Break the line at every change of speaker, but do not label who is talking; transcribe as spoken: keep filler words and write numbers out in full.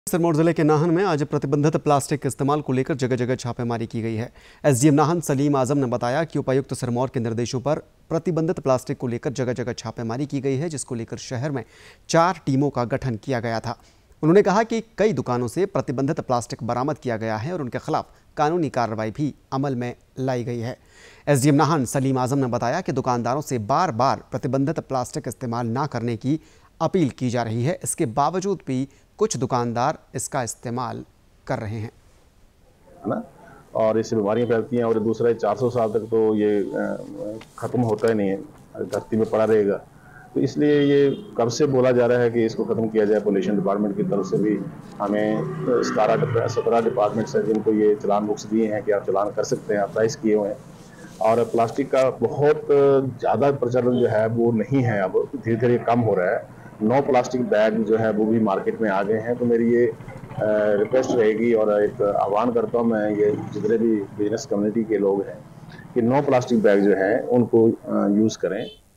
सिरमौर जिले के नाहन में आज प्रतिबंधित प्लास्टिक के इस्तेमाल को लेकर जगह जगह छापेमारी की गई है। एसडीएम नाहन सलीम आजम ने बताया कि उपायुक्त सिरमौर के निर्देशों पर प्रतिबंधित प्लास्टिक को लेकर जगह जगह छापेमारी की गई है, जिसको लेकर शहर में चार टीमों का गठन किया गया था। उन्होंने कहा कि कई दुकानों से प्रतिबंधित प्लास्टिक बरामद किया गया है और उनके खिलाफ कानूनी कार्रवाई भी अमल में लाई गई है। एसडीएम नाहन सलीम आजम ने बताया कि दुकानदारों से बार बार प्रतिबंधित प्लास्टिक इस्तेमाल न करने की अपील की जा रही है। इसके बावजूद भी कुछ दुकानदार इसका इस्तेमाल कर रहे हैं,
है ना। और इससे बीमारियां फैलती हैं और दूसरा चार सौ साल तक तो ये ख़त्म होता ही नहीं है, धरती में पड़ा रहेगा। तो इसलिए ये कब से बोला जा रहा है कि इसको ख़त्म किया जाए। पोल्यूशन डिपार्टमेंट की तरफ से भी हमें सतारह सत्रह डिपार्टमेंट से जिनको ये चलान बुक्स दिए हैं कि आप चलान कर सकते हैं, अप्लाइज किए हुए हैं। और प्लास्टिक का बहुत ज़्यादा प्रचलन जो है वो नहीं है, अब धीरे धीरे कम हो रहा है। नो प्लास्टिक बैग जो है वो भी मार्केट में आ गए हैं। तो मेरी ये रिक्वेस्ट रहेगी और एक आह्वान करता हूँ मैं, ये जितने भी बिजनेस कम्युनिटी के लोग हैं कि नो प्लास्टिक बैग जो है उनको यूज़ करें।